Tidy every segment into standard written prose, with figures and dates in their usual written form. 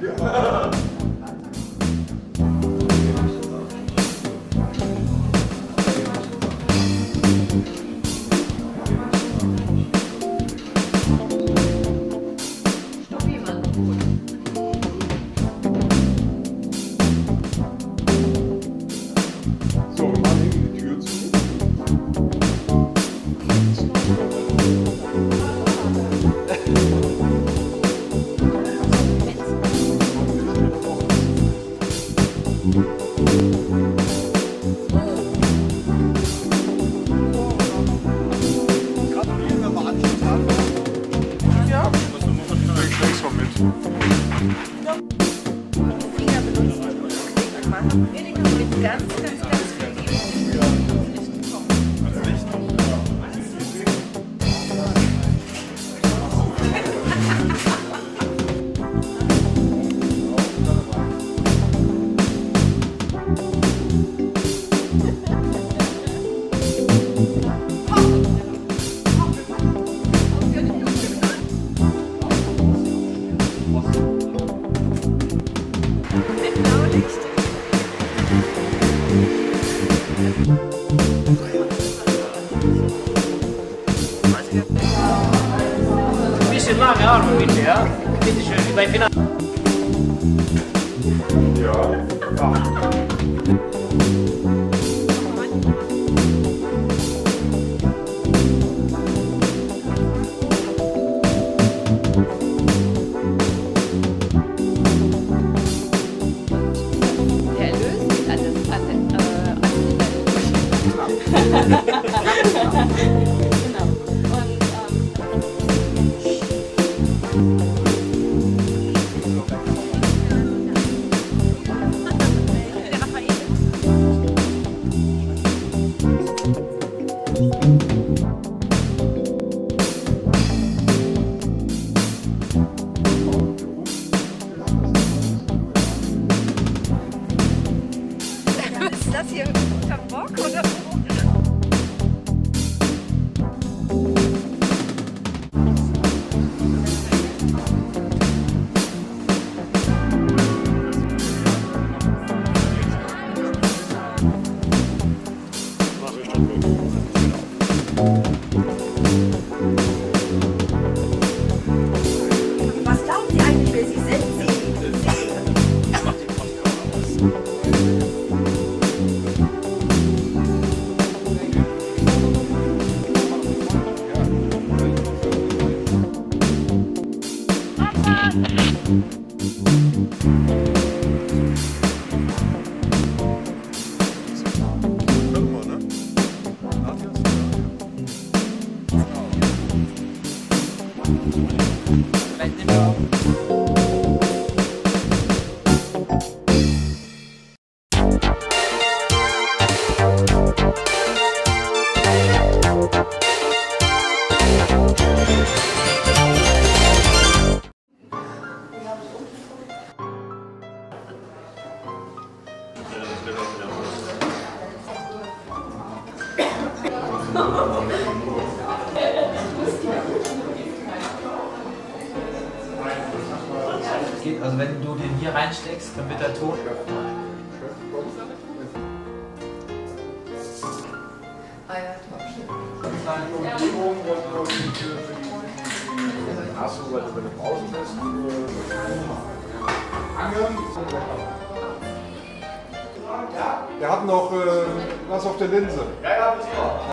Ein bisschen lange Arme bitte, ja? Bitte schön, wie bei Final. Ja. Der Erlös geht an das Genau. Was ist das hier? Ein Bock oder? Was glauben Sie eigentlich, wer Sie sind? Also wenn du den hier reinsteckst, dann wird er tot. Der hat noch was auf der Linse. Ja, bitte.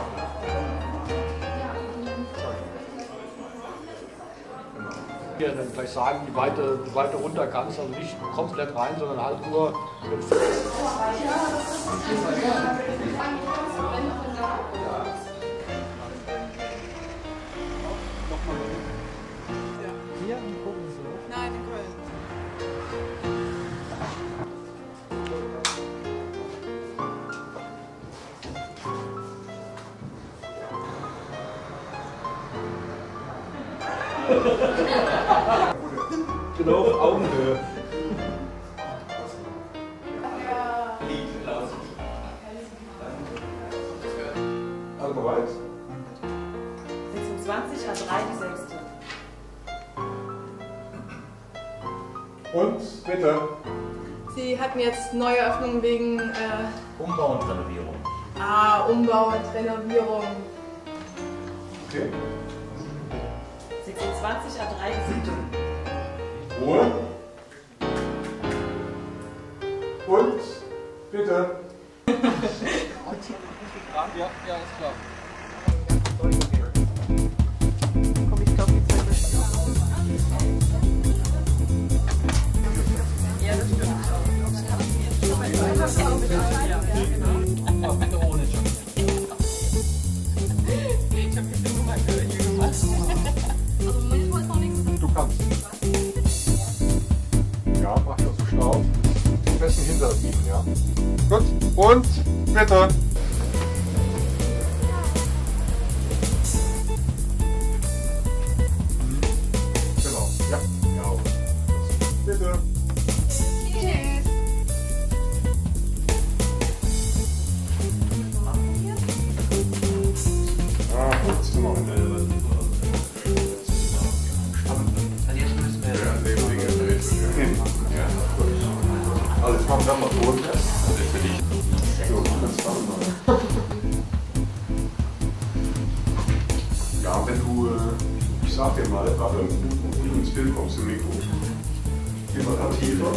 Dann gleich sagen, wie weit du runter kannst, also nicht komplett rein, sondern halt nur mit Hier in Coblenz? Nein, in Köln. Genau auf Augenhöhe. Alle bereit? 26 A3 die 6. Und bitte. Sie hatten jetzt Neueröffnungen wegen Umbau und Renovierung. Umbau und Renovierung. Okay. 26 A3 Ruhe. Und bitte. Ja, ist klar. Komm, ich glaube, die Zeit ist Ja, das stimmt. Aber bitte ohne Job. Ich habe jetzt nur mal hier gemacht. Also manchmal ist noch nichts. Du kannst. Ja, mach das so schlau. Am besten hinter ihm, ja. Gut. Und bitte. Genau. Ja. Ja. Bitte. Gut, sind wir. Also jetzt müssen wir... Also jetzt machen wir mal Todtest. So, ganz spannend. Ja, wenn du, ich sag dir mal, warte, wenn du ins Bild kommst im Mikro. Geh mal da tiefer.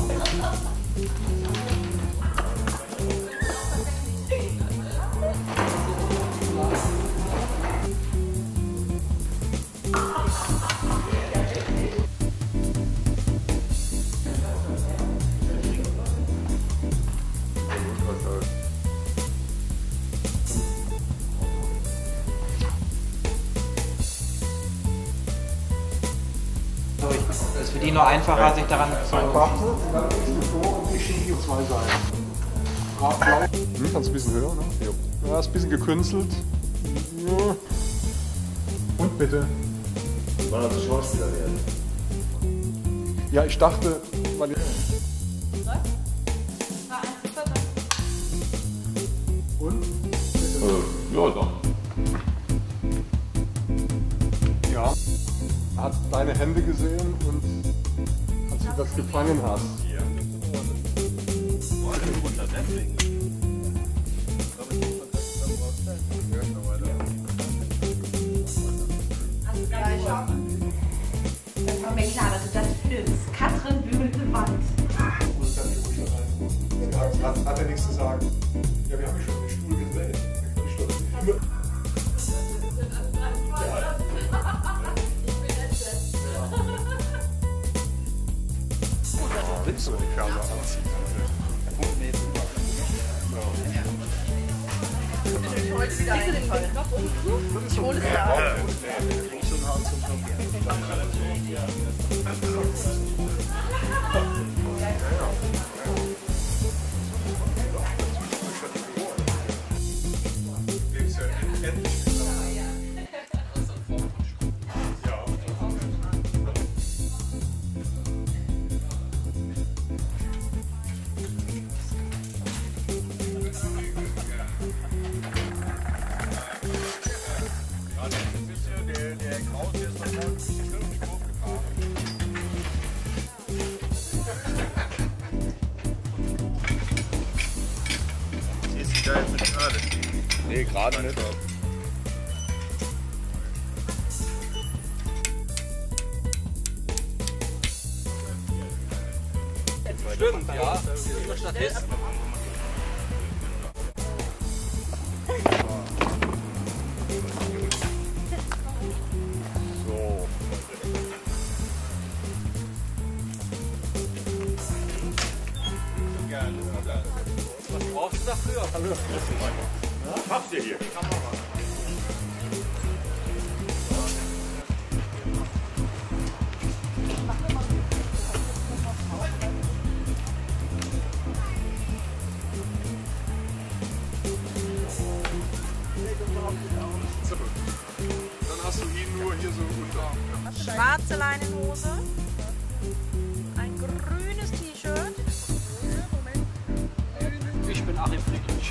Es ist für die nur einfacher, sich daran zu... Warte, dann gehst du vor und ich schiebe hier zwei Seiten. Kannst du ein bisschen höher, ne? Ja, ist ein bisschen gekünstelt. Ja. Und bitte. Wollen also Schauspieler werden? Ja, ich dachte, weil ich... Und? Bitte. Ja, doch. Ja. Er hat deine Hände gesehen und als du das gefangen hast. Das war mir klar, dass du das filmst. Katrin bügelt die Wand. Hat er nichts zu sagen? Ja, wir haben ja schon den Stuhl gedreht. Willst du die Kamera anziehen? Ich wollte wieder einfallen. Ich hole es da ab. Nee, gerade nicht. Stimmt, ja. Lieber Statist. So. Was brauchst du dafür? Was habt ihr hier? Dann hast du ihn nur hier so unter. Schwarze Leinenhose, ein grünes T-Shirt. Ich bin Achim Friedrich.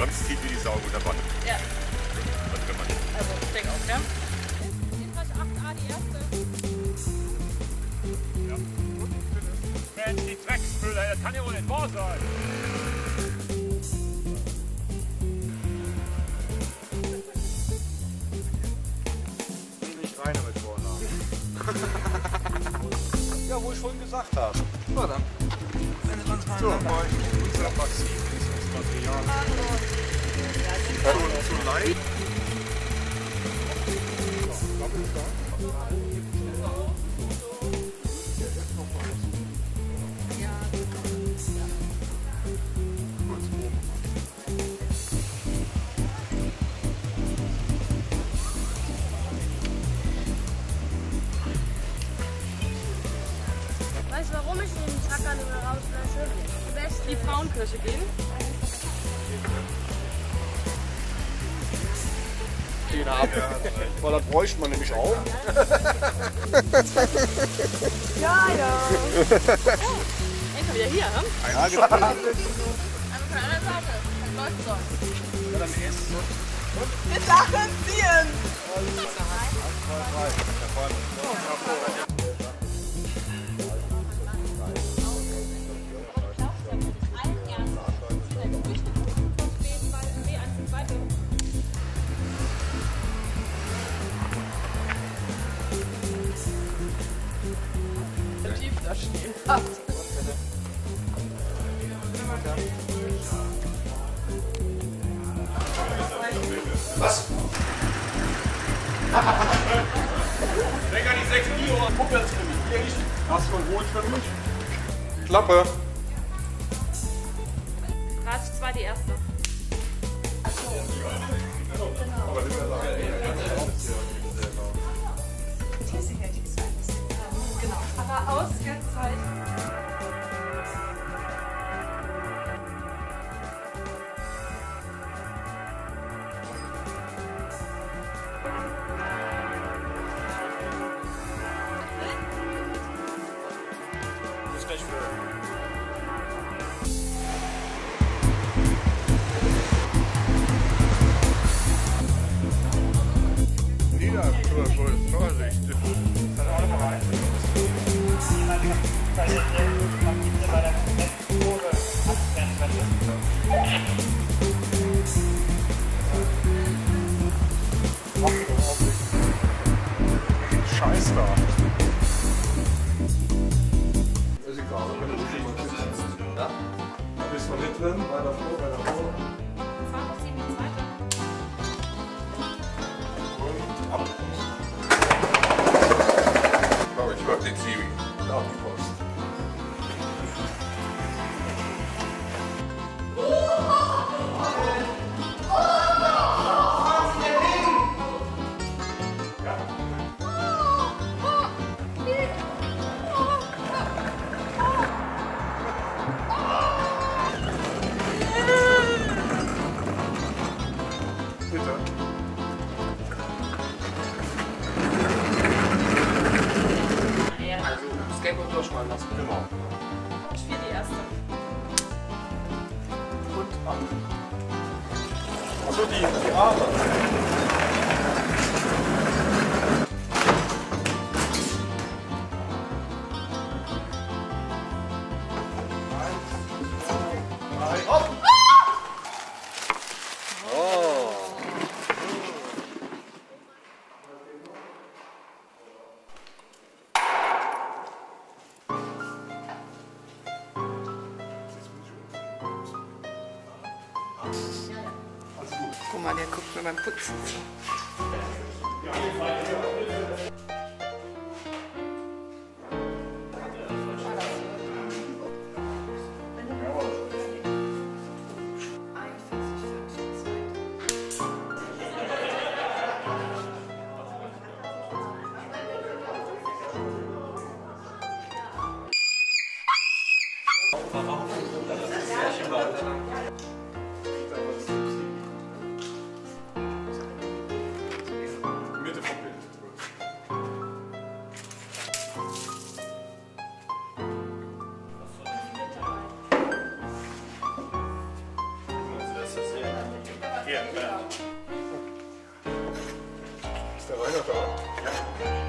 Sonst zieht wie die Sau gut davon. Ja. Das kann man nicht. Also, ich denke auch, ja. 8a die erste. Ja. Mensch, die Drecksmüller, das kann ja wohl nicht wahr sein. Nicht rein damit Vornamen. Ja, wo ich vorhin gesagt habe. So, dann. So, unser Maxim ist das Material. Zu leicht. Weißt du, warum ich den Tacker nicht mehr rauslösche? Die Frauenkirche gehen. Den ab. Weil das bräuchte man nämlich auch. Ja, ja. Endlich wieder hier, ne? Ja, Einmal von der anderen Seite. Dann läuft so. ja, dann essen. Wir Sachen ziehen! Tief da stehen habt. Was? Lecker die 6 Kilo. Vorwärts für mich. Echt? Hast du ein Rot für mich? Klappe. Rad 2 die erste. Genau. Aber Ausgangszeit. Muss gleich für. Vorsicht. Scheiß da. Ist egal, wenn du dich immer sitzen. Ja? Da bist du nicht drin, bei der Flur, bei der Flur. Fahren auf 7 die zweite. Und ab. Aber ich mag den Zivi. Da die Post. Bitte. Also Skateboard durchschmalen lassen. Genau. 4 die erste. Und ab. Also die Arme. Hopp! Oh. Guck mal, der guckt mir beim Putzen zu. Mitte vom Bild. Ist der Rainer da? Ja.